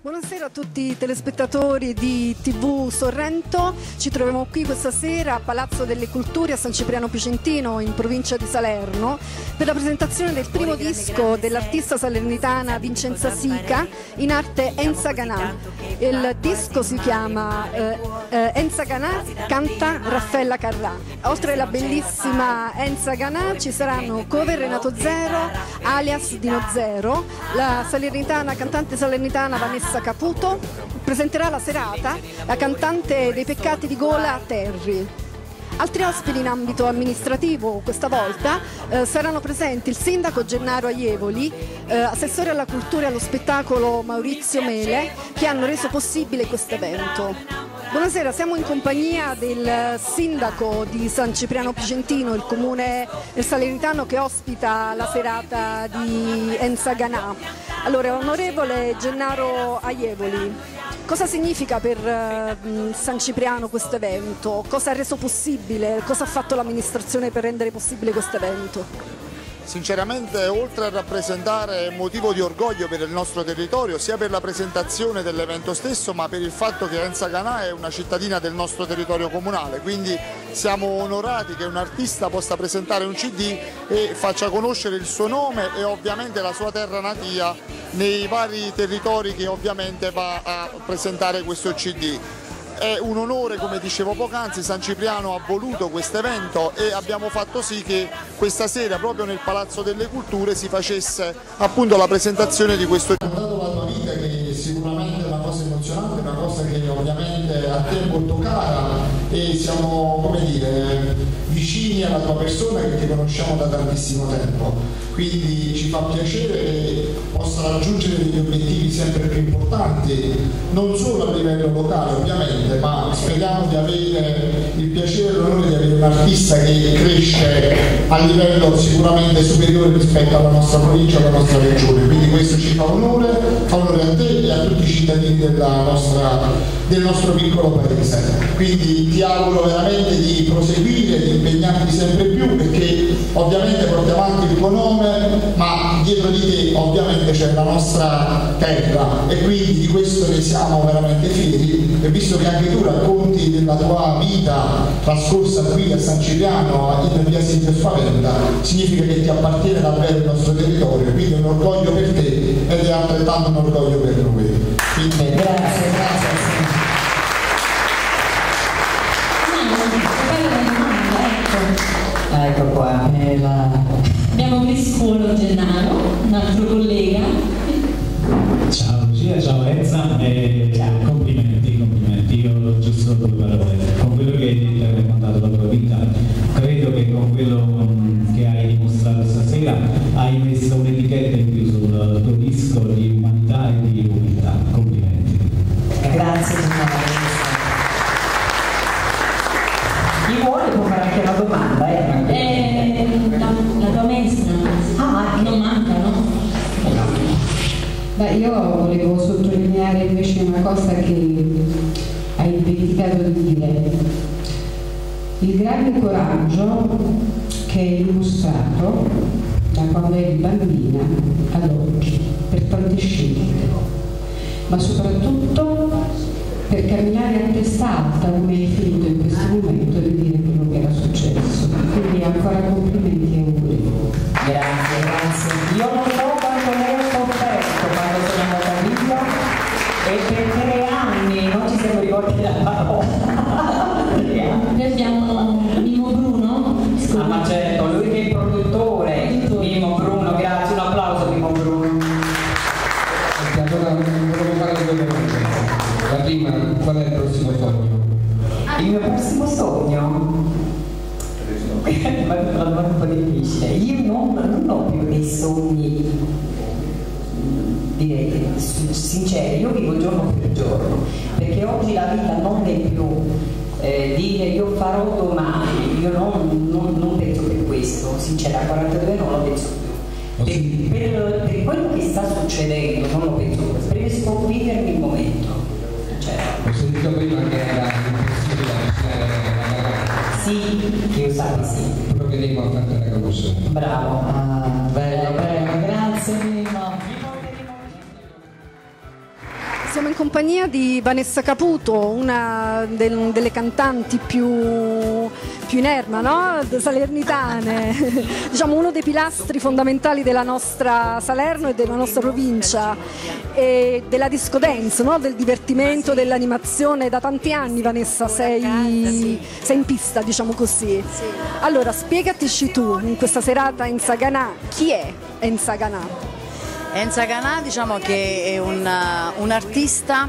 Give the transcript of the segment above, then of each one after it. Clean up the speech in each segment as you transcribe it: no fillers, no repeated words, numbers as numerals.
Buonasera a tutti i telespettatori di TV Sorrento. Ci troviamo qui questa sera a Palazzo delle Culture a San Cipriano Picentino, in provincia di Salerno, per la presentazione del primo disco dell'artista salernitana Vincenza Sica, in arte Enza Ganà. Il disco si chiama Enza Ganà canta Raffaella Carrà. Oltre alla bellissima Enza Ganà ci saranno cover Renato Zero, alias Dino Zero, la salernitana, cantante salernitana Vanessa Caputo. Presenterà la serata la cantante dei Peccati di Gola Terry. Altri ospiti in ambito amministrativo questa volta saranno presenti il sindaco Gennaro Aievoli, assessore alla cultura e allo spettacolo Maurizio Mele, che hanno reso possibile questo evento. Buonasera, siamo in compagnia del sindaco di San Cipriano Picentino, il comune salernitano che ospita la serata di Enza Ganà. Allora, onorevole Gennaro Aievoli, cosa significa per San Cipriano questo evento? Cosa ha reso possibile? Cosa ha fatto l'amministrazione per rendere possibile questo evento? Sinceramente, oltre a rappresentare un motivo di orgoglio per il nostro territorio, sia per la presentazione dell'evento stesso, ma per il fatto che Enza Ganà è una cittadina del nostro territorio comunale, quindi siamo onorati che un artista possa presentare un CD e faccia conoscere il suo nome e ovviamente la sua terra natia nei vari territori che ovviamente va a presentare questo CD. È un onore, come dicevo poc'anzi, San Cipriano ha voluto questo evento e abbiamo fatto sì che questa sera proprio nel Palazzo delle Culture si facesse appunto la presentazione di questo. Hai dato la tua vita, che sicuramente è una cosa emozionante, una cosa che ovviamente a te è molto cara e siamo, come dire, vicini alla tua persona, che ti conosciamo da tantissimo tempo. Quindi ci fa piacere che possa raggiungere degli obiettivi sempre più importanti, non solo a livello locale ovviamente, ma speriamo di avere il piacere e l'onore di avere un artista che cresce a livello sicuramente superiore rispetto alla nostra provincia, alla nostra regione. Quindi questo ci fa onore a te e a tutti i cittadini del nostro piccolo paese. Quindi ti auguro veramente di proseguire, di impegnarti sempre più, perché ovviamente porti avanti il tuo nome, ma dietro di te ovviamente c'è la nostra terra e quindi di questo ne siamo veramente fieri. E visto che anche tu racconti della tua vita trascorsa qui a San Cipriano in via Silvio Spaventa, significa che ti appartiene davvero il nostro territorio, quindi è un orgoglio per te ed è altrettanto un orgoglio per noi. Quindi, grazie. Ecco qua, abbiamo Criscuolo Gennaro, un altro collega. Ciao Lucia, ciao Enza, complimenti, io giusto due parole. Con quello che hai detto e hai raccontato la tua vita, credo che con quello che hai dimostrato stasera hai messo un'etichetta in più sul tuo disco di umanità e di umiltà. Complimenti. Grazie Gennaro. Chi vuole può fare anche una domanda, la tua maestra. Non manca, no? Beh, io volevo sottolineare invece una cosa che hai dimenticato di dire. Il grande coraggio che hai dimostrato da quando eri bambina ad oggi, per tante scelte, ma soprattutto per camminare a testa alta come hai finito in questo momento di dire quello che era successo. Quindi ancora complimenti e auguri. Grazie. Io non so quanto ne ho sofferto quando sono andata a Villa e per 3 anni non ci siamo rivolti la parola. Noi abbiamo Mimo Bruno. Ma certo, lui che è il produttore. Mimo Bruno, grazie, un applauso Mimo Bruno. Allora volevo fare 2 domande. La prima, qual è il prossimo sogno? Il mio prossimo sogno? È una domanda un po' difficile. Io non ho più dei sogni, direi, sinceri, io vivo giorno per giorno, perché oggi la vita non è più dire io farò domani, io non penso per questo, sincera, a 42 non lo penso più. Per quello che sta succedendo non lo penso più, preferisco vivermi il momento. Ho sentito prima che era impossibile la ragazza. Sì, che io sappia sì. Provvedremo a farti la conoscenza. Bravo. Bello, grazie Mimo. Siamo in compagnia di Vanessa Caputo, una delle cantanti più in erba, no? Salernitane, diciamo uno dei pilastri fondamentali della nostra Salerno e della nostra provincia, e della disco dance, no? Del divertimento, dell'animazione. Da tanti anni, Vanessa, sei in pista, diciamo così. Allora, spiegatici tu, in questa serata Enza Ganà, chi è Enza Ganà? Enza Ganà, diciamo che è un artista,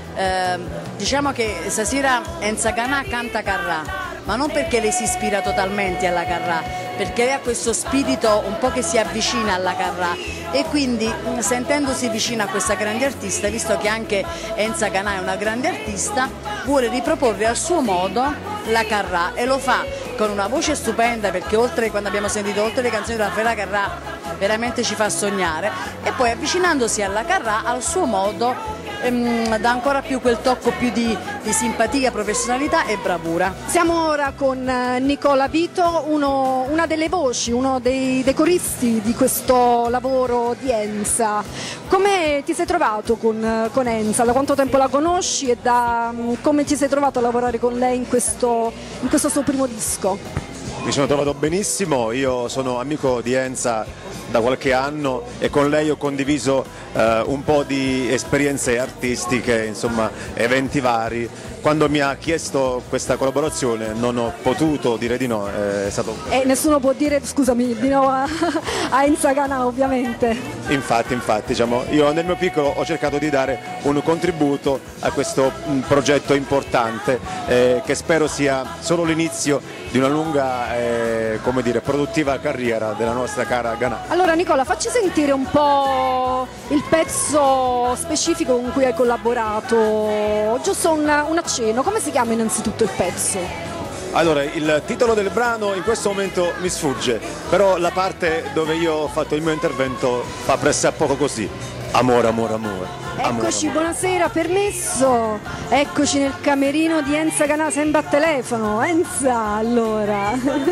diciamo che stasera Enza Ganà canta Carrà, ma non perché lei si ispira totalmente alla Carrà, perché lei ha questo spirito un po' che si avvicina alla Carrà, e quindi sentendosi vicina a questa grande artista, visto che anche Enza Ganà è una grande artista, vuole riproporre al suo modo la Carrà, e lo fa con una voce stupenda, perché quando abbiamo sentito oltre le canzoni della Raffaella Carrà veramente ci fa sognare, e poi avvicinandosi alla Carrà al suo modo dà ancora più quel tocco più di simpatia, professionalità e bravura. Siamo ora con Nicola Vito, una delle voci, uno dei coristi di questo lavoro di Enza. Come ti sei trovato con Enza? Da quanto tempo la conosci e come ti sei trovato a lavorare con lei in questo suo primo disco? Mi sono trovato benissimo, io sono amico di Enza da qualche anno e con lei ho condiviso un po' di esperienze artistiche, insomma eventi vari. Quando mi ha chiesto questa collaborazione non ho potuto dire di no, è stato... nessuno può dire, scusami, di no a Enza Ganà, ovviamente. Infatti, diciamo, io nel mio piccolo ho cercato di dare un contributo a questo progetto importante che spero sia solo l'inizio di una lunga, come dire, produttiva carriera della nostra cara Ganà. Allora Nicola, facci sentire un po' il pezzo specifico con cui hai collaborato, giusto un accenno. Come si chiama innanzitutto il pezzo? Allora, il titolo del brano in questo momento mi sfugge, però la parte dove io ho fatto il mio intervento fa pressappoco così: amore, amore, amore. Eccoci, buonasera, permesso. Eccoci nel camerino di Enza Ganà, sembra a telefono. Enza, allora.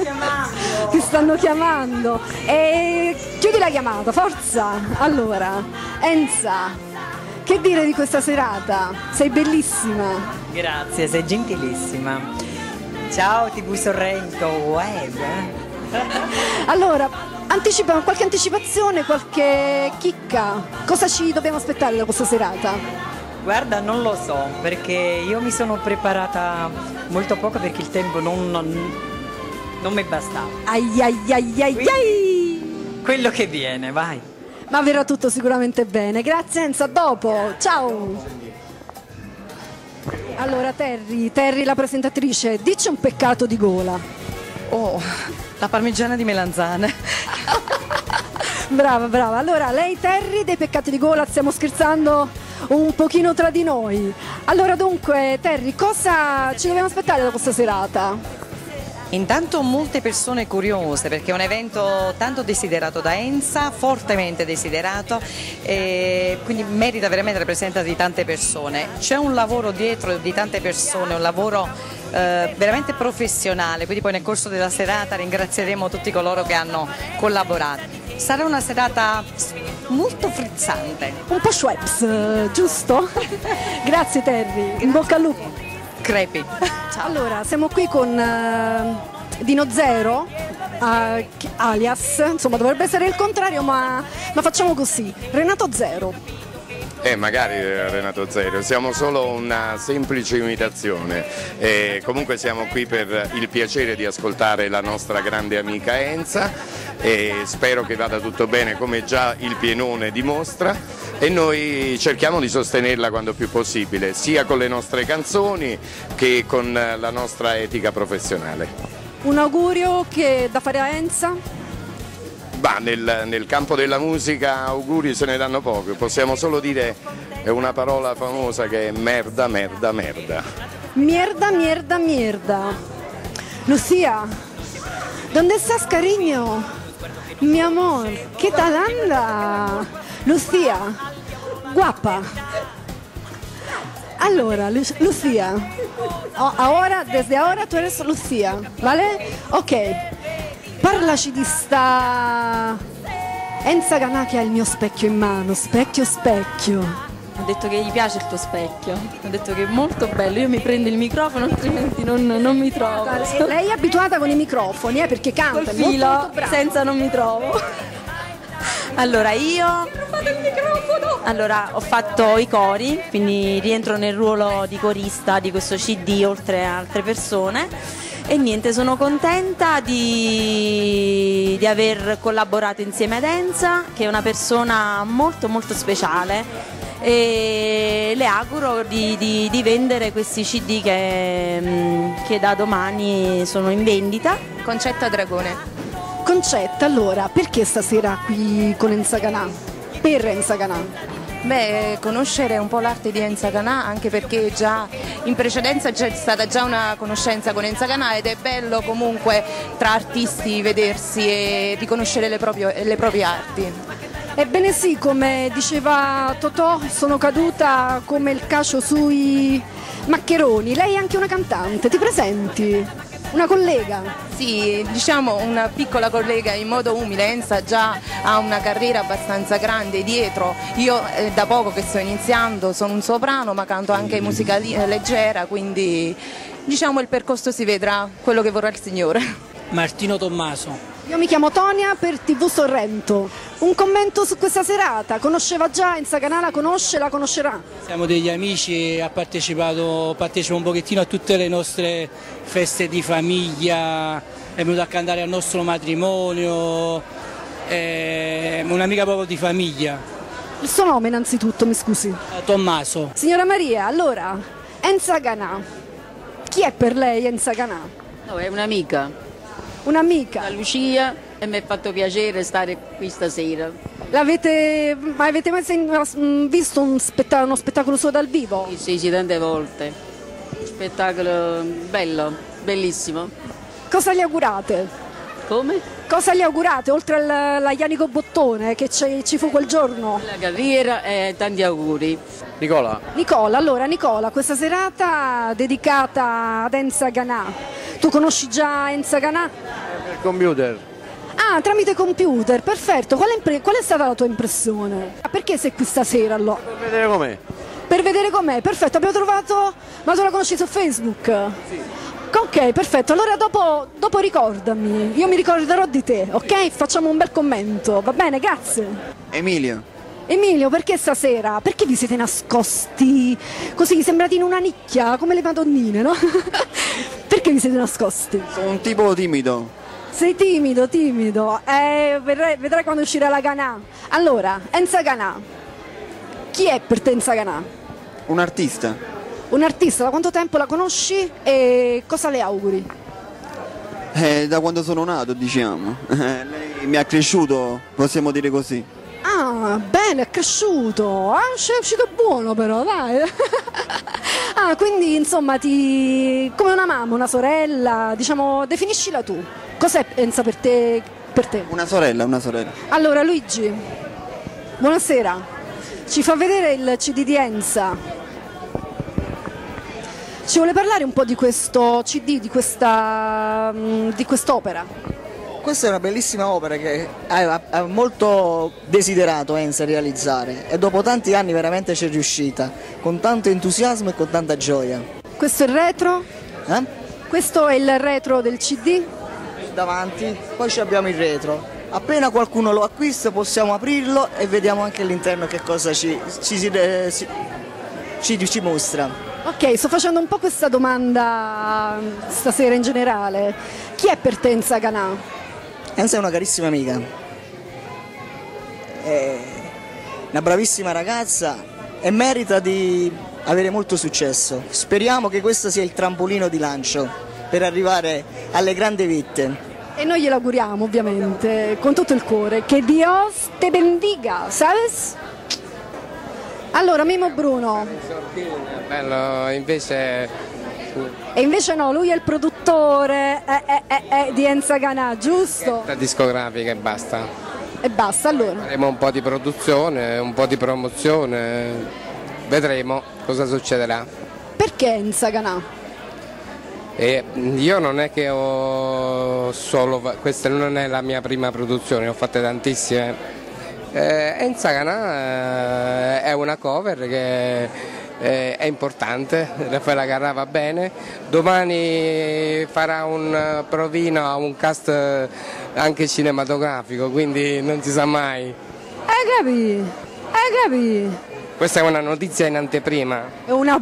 Ti stanno chiamando. E chiudi la chiamata, forza. Allora, Enza, che dire di questa serata? Sei bellissima. Grazie, sei gentilissima. Ciao TV Sorrento Web. Allora, qualche anticipazione, qualche chicca? Cosa ci dobbiamo aspettare da questa serata? Guarda, non lo so, perché io mi sono preparata molto poco perché il tempo non mi bastava. Quello che viene, vai. Ma verrà tutto sicuramente bene. Grazie Enza, a dopo. Ciao. Allora Terry, la presentatrice, dici un peccato di gola. Oh, la parmigiana di melanzane. Brava. Allora, lei Terry dei peccati di gola, stiamo scherzando un pochino tra di noi. Allora dunque, Terry, cosa ci dobbiamo aspettare da questa serata? Intanto molte persone curiose, perché è un evento tanto desiderato da Enza, fortemente desiderato, e quindi merita veramente la presenza di tante persone. C'è un lavoro dietro di tante persone, un lavoro veramente professionale, quindi poi nel corso della serata ringrazieremo tutti coloro che hanno collaborato. Sarà una serata molto frizzante. Un po' Schweppes, giusto? Grazie Terry, in bocca al lupo. Crepi. Allora, siamo qui con Dino Zero, alias, insomma dovrebbe essere il contrario, ma facciamo così, Renato Zero. Magari Renato Zero, siamo solo una semplice imitazione, comunque siamo qui per il piacere di ascoltare la nostra grande amica Enza e spero che vada tutto bene come già il pienone dimostra, e noi cerchiamo di sostenerla quando più possibile, sia con le nostre canzoni che con la nostra etica professionale. Un augurio da fare a Enza? Nel campo della musica auguri se ne danno poco, possiamo solo dire una parola famosa che è merda, merda, merda. Mierda, mierda, mierda. Lucia, ¿dónde estás, cariño? Mi amor, ¿qué tal anda? Lucia, guapa. Allora, Lucia, desde ahora tú eres Lucia, ¿vale? Ok. Parlaci di sta Enza Ganà che ha il mio specchio in mano, specchio. Ha detto che gli piace il tuo specchio, ha detto che è molto bello, io mi prendo il microfono altrimenti non mi trovo. Lei è abituata con i microfoni, perché canta, Col è molto, filo, molto brava. senza non mi trovo. Allora ho fatto i cori, quindi rientro nel ruolo di corista di questo CD oltre a altre persone e niente, sono contenta di aver collaborato insieme ad Enza, che è una persona molto molto speciale, e le auguro di vendere questi CD che da domani sono in vendita. Concetta Dragone. Concetta, allora, perché stasera qui con Enza Ganà? Per Enza Ganà? Beh, conoscere un po' l'arte di Enza Ganà, anche perché già in precedenza c'è stata già una conoscenza con Enza Ganà ed è bello comunque tra artisti vedersi e riconoscere le proprie arti. Ebbene sì, come diceva Totò, sono caduta come il cacio sui maccheroni. Lei è anche una cantante, ti presenti? Una collega? Sì, diciamo una piccola collega in modo umile. Enza già ha una carriera abbastanza grande dietro. Io da poco che sto iniziando, sono un soprano ma canto anche musica leggera, quindi diciamo il percorso si vedrà, quello che vorrà il Signore. Martino Tommaso. Io mi chiamo Tonia per TV Sorrento. Un commento su questa serata? Conosceva già Enza Ganà, la conosce, la conoscerà? Siamo degli amici e partecipo un pochettino a tutte le nostre feste di famiglia, è venuto a cantare al nostro matrimonio, è un'amica proprio di famiglia. Il suo nome innanzitutto, mi scusi? Tommaso. Signora Maria, allora, Enza Ganà, chi è per lei Enza Ganà? No, è un'amica. Un'amica? Da Lucia, e mi è fatto piacere stare qui stasera. Avete mai visto uno spettacolo suo dal vivo? Sì, tante volte. Spettacolo bello, bellissimo. Cosa gli augurate? Come? Cosa gli augurate, oltre alla Ianico Bottone che ci fu quel giorno? La carriera e tanti auguri. Nicola, allora Nicola, questa serata dedicata ad Enza Ganà. Tu conosci già Enza Ganà? per computer. Ah, tramite computer, perfetto. Qual è stata la tua impressione? Perché sei qui stasera allora? Per vedere com'è. Per vedere com'è, perfetto, abbiamo trovato... Ma tu la conosci su Facebook? Sì. Ok, perfetto, allora dopo ricordami, io mi ricorderò di te, ok? Facciamo un bel commento, va bene, grazie. Emilio, perché stasera? Perché vi siete nascosti così, sembrati in una nicchia, come le madonnine, no? Perché vi siete nascosti? Sono un tipo timido. Sei timido. Vedrai quando uscirà la Ganà. Allora, Enza Ganà. Chi è per te Enza Ganà? Un artista. Un artista, da quanto tempo la conosci e cosa le auguri? Da quando sono nato, diciamo. Lei mi ha cresciuto, possiamo dire così. Ah, bene, è cresciuto. Ah, è uscito buono però, dai. Ah, quindi insomma come una mamma, una sorella, diciamo, definiscila tu. Cos'è Enza per te? Una sorella. Allora Luigi, buonasera. Ci fa vedere il CD di Enza. Ci vuole parlare un po' di questo CD, di quest'opera? Questa è una bellissima opera che ha molto desiderato Enza realizzare e dopo tanti anni veramente ci è riuscita, con tanto entusiasmo e con tanta gioia. Questo è il retro? Questo è il retro del CD? Davanti, poi abbiamo il retro. Appena qualcuno lo acquista possiamo aprirlo e vediamo anche all'interno che cosa ci mostra. Ok, sto facendo un po' questa domanda stasera in generale. Chi è per te Enza Ganà? Enza è una carissima amica, è una bravissima ragazza e merita di avere molto successo. Speriamo che questo sia il trampolino di lancio per arrivare alle grandi vette. E noi glielo auguriamo ovviamente, con tutto il cuore. Che Dios te bendiga, ¿sabes? Allora, Mimo Bruno. Bello, invece... E invece no, lui è il produttore di Enza Ganà, giusto? La discografica e basta. E basta, allora. Faremo un po' di produzione, un po' di promozione, vedremo cosa succederà. Perché Enza Ganà? Io non è che ho solo, questa non è la mia prima produzione, ho fatte tantissime. Enza Ganà è una cover che è importante, Raffaella Carrà va bene, domani farà un provino a un cast anche cinematografico, quindi non si sa mai. Hai capito? Questa è una notizia in anteprima. È una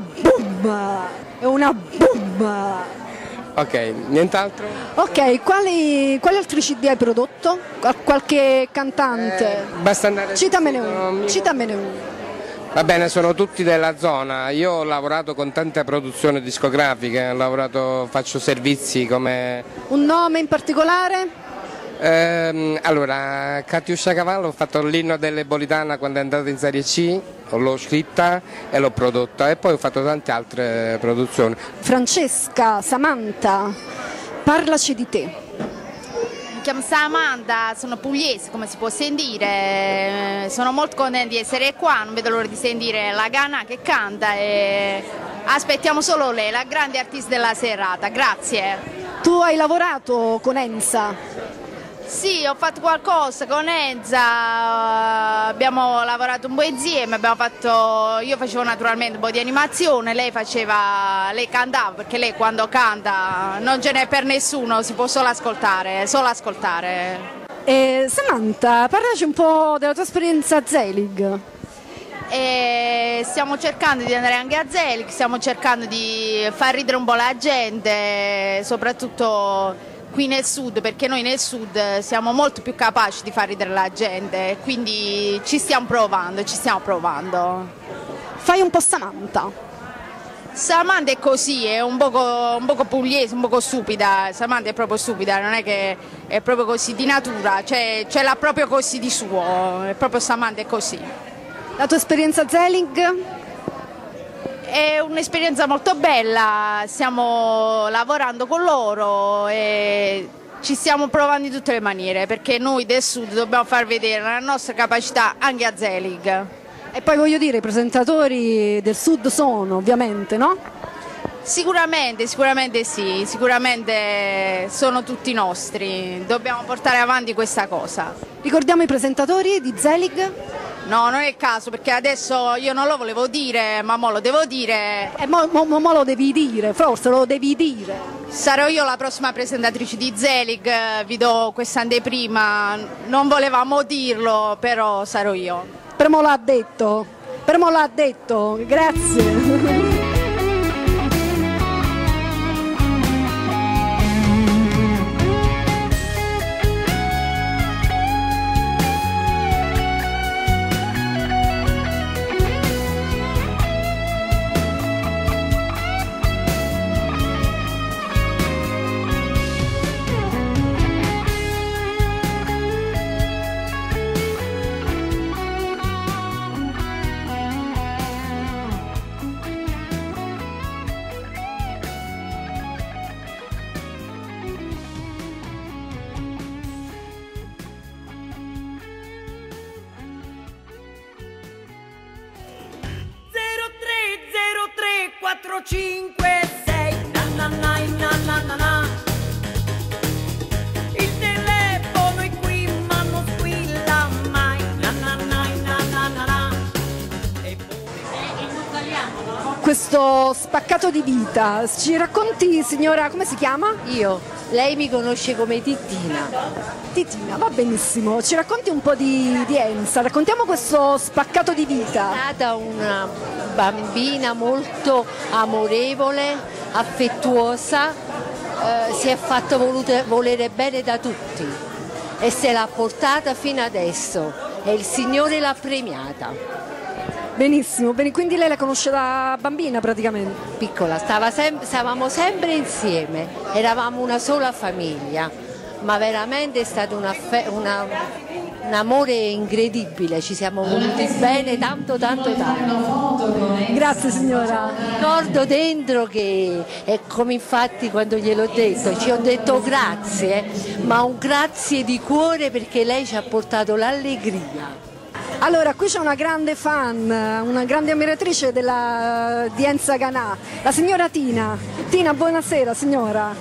bomba! Ok, nient'altro? Ok, quali altri CD hai prodotto? Qualche cantante? Basta andare. Citamene uno. Va bene, sono tutti della zona. Io ho lavorato con tante produzioni discografiche, faccio servizi come... Un nome in particolare? Allora, Catiuscia Cavallo, ho fatto l'inno dell'Ebolitana quando è andata in Serie C, l'ho scritta e l'ho prodotta, e poi ho fatto tante altre produzioni. Francesca, Samantha, parlaci di te. Mi chiamo Samantha, sono pugliese, come si può sentire, sono molto contenta di essere qua, non vedo l'ora di sentire la Ganà che canta e aspettiamo solo lei, la grande artista della serata. Grazie. Tu hai lavorato con Enza? Sì, ho fatto qualcosa con Enza, abbiamo lavorato un po' insieme, io facevo naturalmente un po' di animazione, lei cantava, perché lei quando canta non ce n'è per nessuno, si può solo ascoltare. Samantha, parlaci un po' della tua esperienza a Zelig. Stiamo cercando di andare anche a Zelig, stiamo cercando di far ridere un po' la gente, soprattutto qui nel sud, perché noi nel sud siamo molto più capaci di far ridere la gente, quindi ci stiamo provando. Fai un po' Samantha. Samantha è così, è un poco pugliese, un poco stupida, Samantha è proprio stupida, non è che è proprio così di natura, ce l'ha proprio così di suo, è proprio Samantha è così. La tua esperienza a Zelig? È un'esperienza molto bella, stiamo lavorando con loro e ci stiamo provando in tutte le maniere, perché noi del sud dobbiamo far vedere la nostra capacità anche a Zelig. E poi voglio dire, i presentatori del sud sono, ovviamente, no? Sicuramente sì, sicuramente sono tutti nostri, dobbiamo portare avanti questa cosa. Ricordiamo i presentatori di Zelig? No, non è il caso, perché adesso io non lo volevo dire, ma mo lo devo dire. Mo lo devi dire, forse lo devi dire. Sarò io la prossima presentatrice di Zelig, vi do questa anteprima, non volevamo dirlo, però sarò io. Per mo l'ha detto, grazie. Il telefono è qui ma non squilla mai. Questo spaccato di vita, ci racconti, signora, come si chiama? Io, lei mi conosce come Titina. Titina, va benissimo, ci racconti un po' di Enza, raccontiamo questo spaccato di vita. È stata una bambina molto amorevole, affettuosa, si è fatta volere bene da tutti e se l'ha portata fino adesso e il Signore l'ha premiata. Benissimo, quindi lei la conosce da bambina praticamente? Piccola, stavamo sempre insieme, eravamo una sola famiglia, ma veramente è stato un amore incredibile, ci siamo voluti bene tanto. Grazie signora. Ricordo dentro che è come infatti quando gliel'ho detto, ci ho detto grazie, ma un grazie di cuore perché lei ci ha portato l'allegria. Allora, qui c'è una grande fan, una grande ammiratrice di Enza Ganà, la signora Tina. Tina, buonasera signora.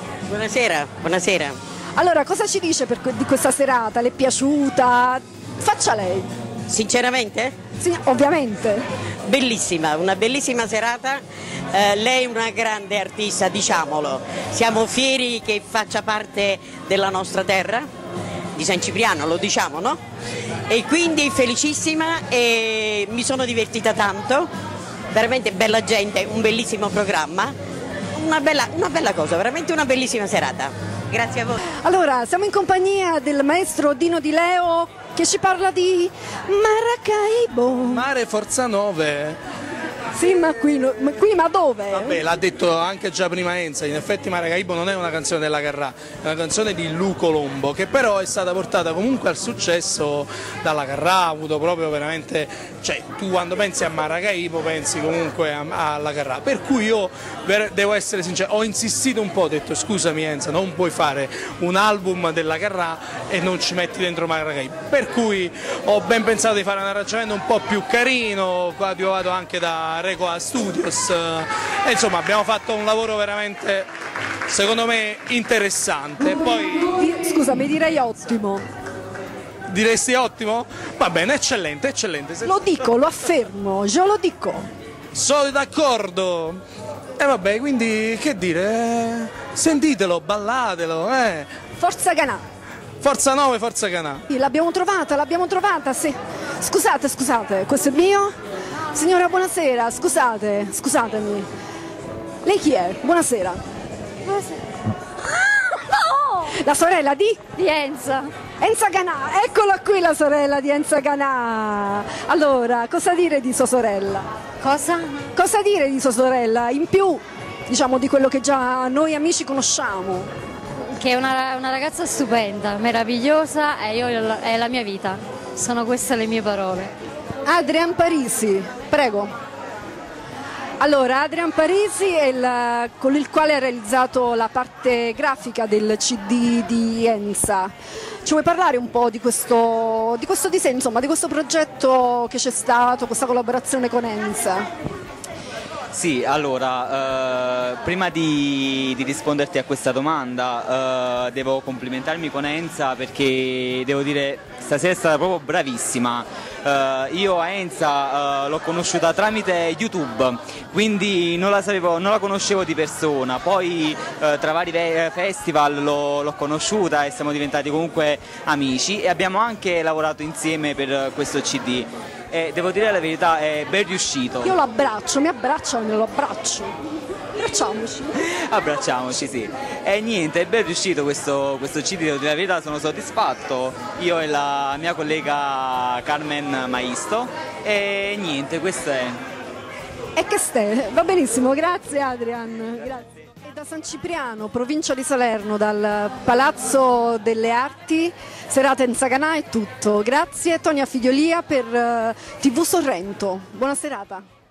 Buonasera. Allora, cosa ci dice di questa serata? Le è piaciuta? Faccia lei. Sinceramente? Sì, ovviamente. Bellissima, una bellissima serata. Lei è una grande artista, diciamolo. Siamo fieri che faccia parte della nostra terra, di San Cipriano, lo diciamo, no? E quindi felicissima e mi sono divertita tanto, veramente bella gente, un bellissimo programma, una bella cosa, veramente una bellissima serata. Grazie a voi. Allora, siamo in compagnia del maestro Dino Di Leo che ci parla di Maracaibo. Mare Forza 9. Sì, ma qui ma dove? Vabbè, l'ha detto anche già prima Enza, in effetti Maracaibo non è una canzone della Carrà, è una canzone di Lu Colombo, che però è stata portata comunque al successo dalla Carrà, ha avuto proprio veramente, cioè tu quando pensi a Maracaibo pensi comunque alla Carrà, per cui io devo essere sincero, ho insistito un po', ho detto scusami Enza, non puoi fare un album della Carrà e non ci metti dentro Maracaibo, per cui ho ben pensato di fare un arrangiamento un po' più carino, qua piovado anche da Recoa Studios, e insomma abbiamo fatto un lavoro veramente secondo me interessante. Poi scusami, direi ottimo. Diresti ottimo? Va bene, eccellente, eccellente. Lo dico, lo affermo, io lo dico. Sono d'accordo. E vabbè, quindi che dire? Sentitelo, ballatelo, Forza Canà. Forza 9, Forza Canà. L'abbiamo trovata, sì. Scusate, questo è mio? Signora, buonasera, scusatemi. Lei chi è? Buonasera. Buonasera. No! La sorella di? Di Enza. Enza Canà, eccola qui la sorella di Enza Canà. Allora, cosa dire di sua sorella? Cosa? Cosa dire di sua sorella? In più, diciamo, di quello che già noi amici conosciamo. Che è una ragazza stupenda, meravigliosa e è la mia vita. Sono queste le mie parole. Adrian Parisi, prego. Allora, Adrian Parisi è con il quale ha realizzato la parte grafica del CD di Enza. Ci vuoi parlare un po' di questo disegno, insomma, di questo progetto che c'è stato, questa collaborazione con Enza? Sì, allora, prima di risponderti a questa domanda devo complimentarmi con Enza perché devo dire stasera è stata proprio bravissima. Io a Enza l'ho conosciuta tramite YouTube, quindi non la conoscevo di persona, poi tra vari festival l'ho conosciuta e siamo diventati comunque amici e abbiamo anche lavorato insieme per questo CD. E devo dire la verità, è ben riuscito. Io lo abbraccio, mi abbraccia e me lo abbraccio. Abbracciamoci. Abbracciamoci, sì. E niente, è ben riuscito questo CD, devo dire la verità, sono soddisfatto. Io e la mia collega Carmen Maisto. E niente, questo è. E che stai? Va benissimo, grazie Adrian. Grazie. Da San Cipriano, provincia di Salerno, dal Palazzo delle Arti, serata Enza Canà è tutto. Grazie Tonia Figliolia per TV Sorrento. Buona serata.